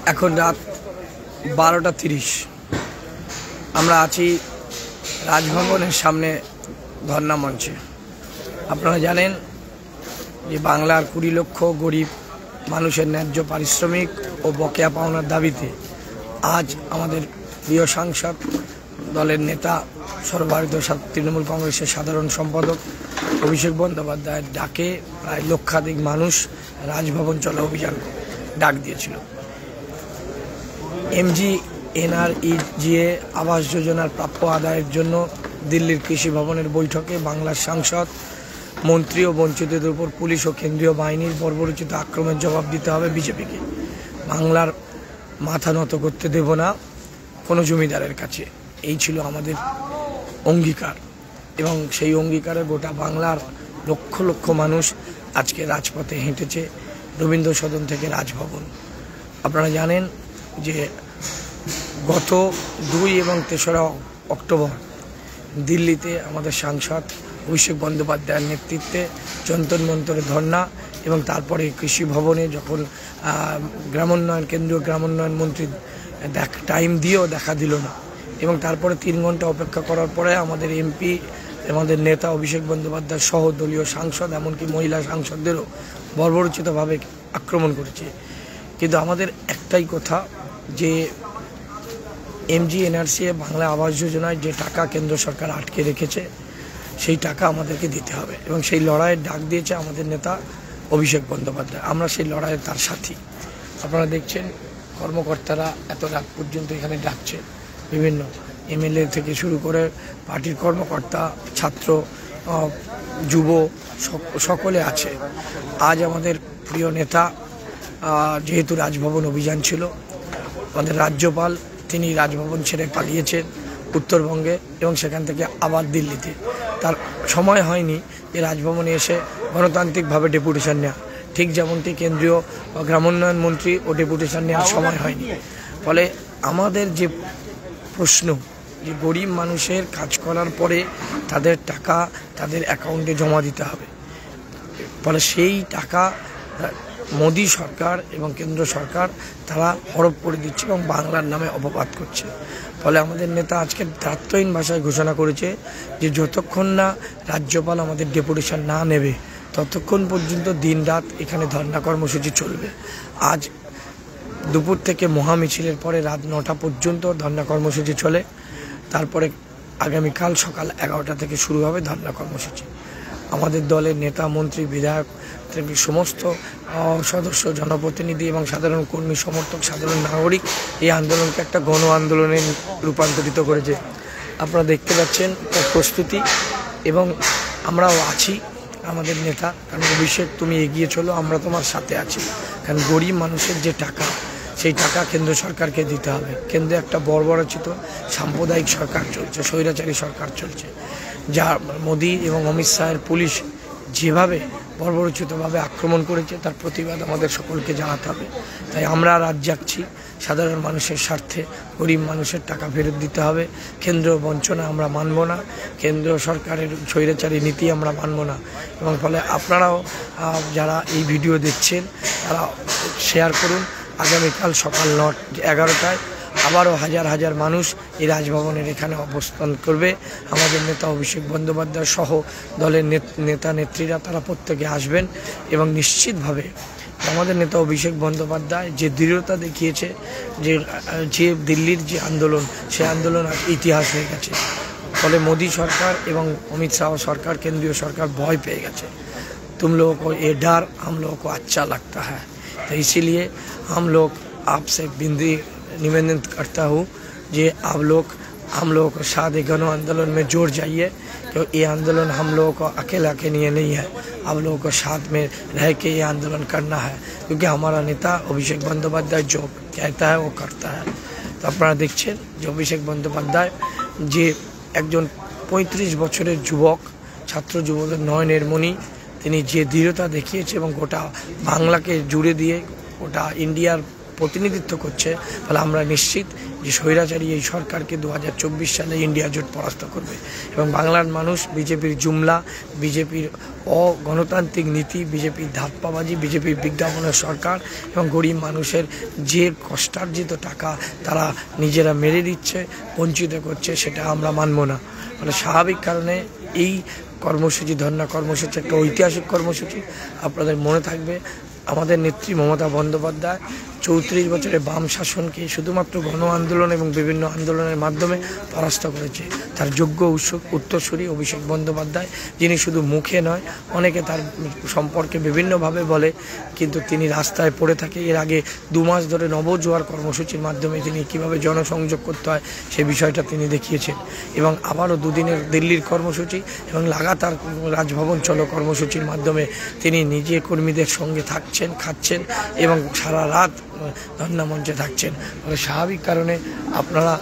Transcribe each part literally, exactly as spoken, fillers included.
এখন রাত বারোটা তিরিশ। আমরা আছি রাজভবনের সামনে ধর্ণা মঞ্চে। আপনারা জানেন যে বাংলার কুড়ি লক্ষ গরিব মানুষের ন্যায্য পারিশ্রমিক ও বকেয়া পাওনার দাবিতে আজ আমাদের প্রিয় সাংসদ দলের নেতা সর্বভারতীয় তৃণমূল কংগ্রেসের সাধারণ সম্পাদক অভিষেক বন্দ্যোপাধ্যায়ের ডাকে প্রায় লক্ষাধিক মানুষ রাজভবন চলো অভিযান ডাক দিয়েছিল। এমজি এনআরইজিএ আবাস যোজনার প্রাপ্য আদায়ের জন্য দিল্লির কৃষি ভবনের বৈঠকে বাংলার সাংসদ মন্ত্রী ও বঞ্চিতদের উপর পুলিশ ও কেন্দ্রীয় বাহিনীর বর্বরোচিত আক্রমণের জবাব দিতে হবে বিজেপিকে। বাংলার মাথা নত করতে দেব না কোনো জমিদারের কাছে, এই ছিল আমাদের অঙ্গীকার এবং সেই অঙ্গীকারে গোটা বাংলার লক্ষ লক্ষ মানুষ আজকে রাজপথে হেঁটেছে রবীন্দ্র সদন থেকে রাজভবন। আপনারা জানেন যে গত দুই এবং তেসরা অক্টোবর দিল্লিতে আমাদের সাংসদ অভিষেক বন্দ্যোপাধ্যায়ের নেতৃত্বে যন্তর মন্তরে ধর্ণা এবং তারপরে কৃষি ভবনে যখন গ্রামোন্নয়ন কেন্দ্রীয় গ্রামোন্নয়ন মন্ত্রী দেখ টাইম দিয়েও দেখা দিল না এবং তারপরে তিন ঘন্টা অপেক্ষা করার পরে আমাদের এমপি আমাদের নেতা অভিষেক বন্দ্যোপাধ্যায় সহ দলীয় সাংসদ এমনকি মহিলা সাংসদদেরও বর্বরোচিতভাবে আক্রমণ করেছে। কিন্তু আমাদের একটাই কথা যে এমজি এনআরসিএ বাংলা আবাস যোজনায় যে টাকা কেন্দ্র সরকার আটকে রেখেছে সেই টাকা আমাদেরকে দিতে হবে এবং সেই লড়াইয়ের ডাক দিয়েছে আমাদের নেতা অভিষেক বন্দ্যোপাধ্যায়। আমরা সেই লড়াইয়ে তার সাথী। আপনারা দেখছেন কর্মকর্তারা এত রাত পর্যন্ত এখানে ডাকছে, বিভিন্ন এমএলএ থেকে শুরু করে পার্টির কর্মকর্তা, ছাত্র, যুব সকলে আছে। আজ আমাদের প্রিয় নেতা যেহেতু রাজভবন অভিযান ছিল, আমাদের রাজ্যপাল তিনি রাজভবন ছেড়ে পালিয়েছেন উত্তরবঙ্গে এবং সেখান থেকে আবার দিল্লিতে। তার সময় হয়নি যে রাজভবনে এসে গণতান্ত্রিকভাবে ডেপুটেশন নেওয়া, ঠিক যেমনটি কেন্দ্রীয় গ্রামোন্নয়ন মন্ত্রী ও ডেপুটেশন নেওয়ার সময় হয়নি। ফলে আমাদের যে প্রশ্ন যে গরিব মানুষের কাজ করার পরে তাদের টাকা তাদের অ্যাকাউন্টে জমা দিতে হবে, ফলে সেই টাকা মোদী সরকার এবং কেন্দ্র সরকার তারা হরপ করে দিচ্ছে এবং বাংলার নামে অপবাদ করছে। ফলে আমাদের নেতা আজকে দ্ব্যর্থহীন ভাষায় ঘোষণা করেছে যে যতক্ষণ না রাজ্যপাল আমাদের ডেপুটেশন না নেবে ততক্ষণ পর্যন্ত দিন রাত এখানে ধর্ণা কর্মসূচি চলবে। আজ দুপুর থেকে মহামিছিলের পরে রাত নটা পর্যন্ত ধর্ণা কর্মসূচি চলে, তারপরে আগামীকাল সকাল এগারোটা থেকে শুরু হবে ধর্ণা কর্মসূচি। আমাদের দলের নেতা মন্ত্রী বিধায়ক সমস্ত সদস্য জনপ্রতিনিধি এবং সাধারণ কর্মী সমর্থক সাধারণ নাগরিক এই আন্দোলনকে একটা গণ আন্দোলনে রূপান্তরিত করেছে। আপনারা দেখতে পাচ্ছেন তার প্রস্তুতি এবং আমরাও আছি। আমাদের নেতা কারণ অভিষেক তুমি এগিয়ে চলো, আমরা তোমার সাথে আছি। কারণ গরিব মানুষের যে টাকা সেই টাকা কেন্দ্র সরকারকে দিতে হবে। কেন্দ্রে একটা বর্বরোচিত সাম্প্রদায়িক সরকার চলছে, স্বৈরাচারী সরকার চলছে, যা মোদী এবং অমিত শাহের পুলিশ যেভাবে বর্বরোচিতভাবে আক্রমণ করেছে তার প্রতিবাদ আমাদের সকলকে জানাতে হবে। তাই আমরা রাত জাগছি সাধারণ মানুষের স্বার্থে। গরিব মানুষের টাকা ফেরত দিতে হবে। কেন্দ্র বঞ্চনা আমরা মানব না, কেন্দ্র সরকারের স্বৈরাচারী নীতি আমরা মানব না। এবং ফলে আপনারাও যারা এই ভিডিও দেখছেন তারা শেয়ার করুন। আগামীকাল সকাল নট এগারোটায় আবারও হাজার হাজার মানুষ এই রাজভবনের এখানে অবস্থান করবে। আমাদের নেতা অভিষেক বন্দ্যোপাধ্যায় সহ দলের নেতা নেত্রীরা তারা প্রত্যেকে আসবেন এবং নিশ্চিতভাবে আমাদের নেতা অভিষেক বন্দ্যোপাধ্যায় যে দৃঢ়তা দেখিয়েছে, যে যে দিল্লির যে আন্দোলন সেই আন্দোলন ইতিহাস হয়ে গেছে। ফলে মোদী সরকার এবং অমিত শাহ সরকার কেন্দ্রীয় সরকার ভয় পেয়ে গেছে। तुम लोगों को ये डर हम लोगों को अच्छा लगता है, तो इसीलिए हम लोग आपसे बिंदी निवेदन करता हूँ कि आप लोग हम लोगों को साथ गण आंदोलन में जोड़ जाइए, क्योंकि ये आंदोलन हम लोगों को अकेला के लिए नहीं है, आप लोगों को साथ में रह के ये आंदोलन करना है। क्योंकि हमारा नेता अभिषेक बंदोपाध्याय जो कहता है वो करता है। तो अपना देखছেন যে অভিষেক বন্দ্যোপাধ্যায় যে একজন পঁয়ত্রিশ বছরের যুবক, ছাত্র যুবদের নয়নের মণি, তিনি যে দৃঢ়তা দেখিয়েছে এবং গোটা বাংলাকে জুড়ে দিয়ে গোটা ইন্ডিয়ার প্রতিনিধিত্ব করছে, তাহলে আমরা নিশ্চিত যে স্বৈরাচারী এই সরকারকে দু হাজার চব্বিশ সালে ইন্ডিয়া জোট পরাস্ত করবে এবং বাংলার মানুষ বিজেপির জুমলা, বিজেপির অগণতান্ত্রিক নীতি, বিজেপির ধাপ্পাবাজি, বিজেপির বিজ্ঞাপনের সরকার এবং গরিব মানুষের যে কষ্টার্জিত টাকা তারা নিজেরা মেরে দিচ্ছে, বঞ্চিত করছে, সেটা আমরা মানব না। মানে স্বাভাবিক কারণে এই কর্মসূচি, ধর্ণা কর্মসূচি একটা ঐতিহাসিক কর্মসূচি। আপনাদের মনে থাকবে আমাদের নেত্রী মমতা বন্দ্যোপাধ্যায় চৌত্রিশ বছরের বাম শাসনকে শুধুমাত্র গণ আন্দোলন এবং বিভিন্ন আন্দোলনের মাধ্যমে পরাস্ত করেছে। তার যোগ্য উত্তরসূরি অভিষেক বন্দ্যোপাধ্যায়, যিনি শুধু মুখে নয়, অনেকে তার সম্পর্কে বিভিন্নভাবে বলে, কিন্তু তিনি রাস্তায় পড়ে থাকে। এর আগে দু মাস ধরে নবজোয়ার কর্মসূচির মাধ্যমে তিনি কীভাবে জনসংযোগ করতে হয় সে বিষয়টা তিনি দেখিয়েছেন এবং আবারও দুদিনের দিল্লির কর্মসূচি এবং লাগাতার রাজভবন চলো কর্মসূচির মাধ্যমে তিনি নিজে কর্মীদের সঙ্গে থাকছেন, খাচ্ছেন এবং সারা রাত ধর্ণা মঞ্চে থাকছেন। ফলে স্বাভাবিক কারণে আপনারা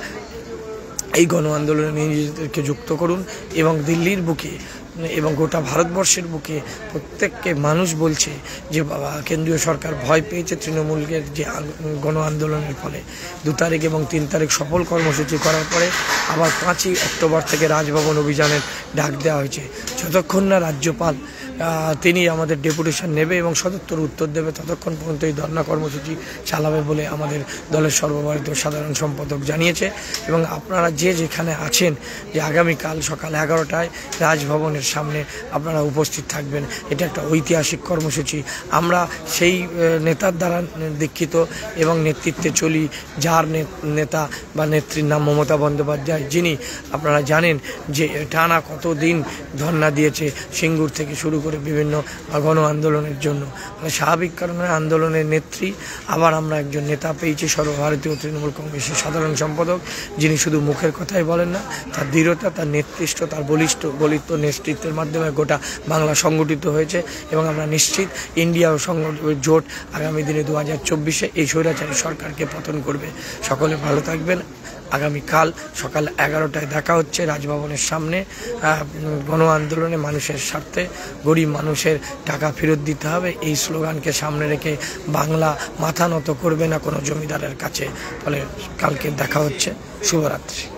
এই গণ আন্দোলনে নিজেদেরকে যুক্ত করুন এবং দিল্লির বুকে এবং গোটা ভারতবর্ষের বুকে প্রত্যেককে মানুষ বলছে যে বাবা কেন্দ্রীয় সরকার ভয় পেয়েছে তৃণমূলের যে গণ আন্দোলনের ফলে। দু তারিখ এবং তিন তারিখ সফল কর্মসূচি করার পরে আবার পাঁচই অক্টোবর থেকে রাজভবন অভিযানের ডাক দেওয়া হয়েছে। যতক্ষণ না রাজ্যপাল তিনি আমাদের ডেপুটেশন নেবে এবং সদুত্তর উত্তর দেবে, ততক্ষণ পর্যন্ত এই ধর্ণা কর্মসূচি চালাবে বলে আমাদের দলের সর্বভারতীয় সাধারণ সম্পাদক জানিয়েছে। এবং আপনারা যে যেখানে আছেন, যে আগামীকাল সকাল এগারোটায় রাজভবনের সামনে আপনারা উপস্থিত থাকবেন। এটা একটা ঐতিহাসিক কর্মসূচি। আমরা সেই নেতার দ্বারা দীক্ষিত এবং নেতৃত্বে চলি, যার নেতা বা নেত্রীর নাম মমতা বন্দ্যোপাধ্যায়, যিনি আপনারা জানেন যে টানা কতদিন ধর্ণা দিয়েছে সিঙ্গুর থেকে শুরু করে বিভিন্ন গণ আন্দোলনের জন্য। মানে স্বাভাবিক কারণে আন্দোলনের নেত্রী আবার আমরা একজন নেতা পেয়েছি, সর্বভারতীয় তৃণমূল কংগ্রেসের সাধারণ সম্পাদক, যিনি শুধু মুখের কথাই বলেন না, তার দৃঢ়তা, তার নেতৃত্ব, তার বলিষ্ঠ বলিষ্ঠ নেতৃত্বের মাধ্যমে গোটা বাংলা সংগঠিত হয়েছে এবং আমরা নিশ্চিত ইন্ডিয়া ও জোট আগামী দিনে দু হাজার চব্বিশে এই স্বৈরাচারী সরকারকে পতন করবে। সকলে ভালো থাকবেন। আগামীকাল সকাল এগারোটায় দেখা হচ্ছে রাজভবনের সামনে। গণ আন্দোলনে মানুষের স্বার্থে গরিব মানুষের টাকা ফেরত দিতে হবে, এই স্লোগানকে সামনে রেখে বাংলা মাথা নত করবে না কোনো জমিদারের কাছে। ফলে কালকে দেখা হচ্ছে। শুভরাত্রি।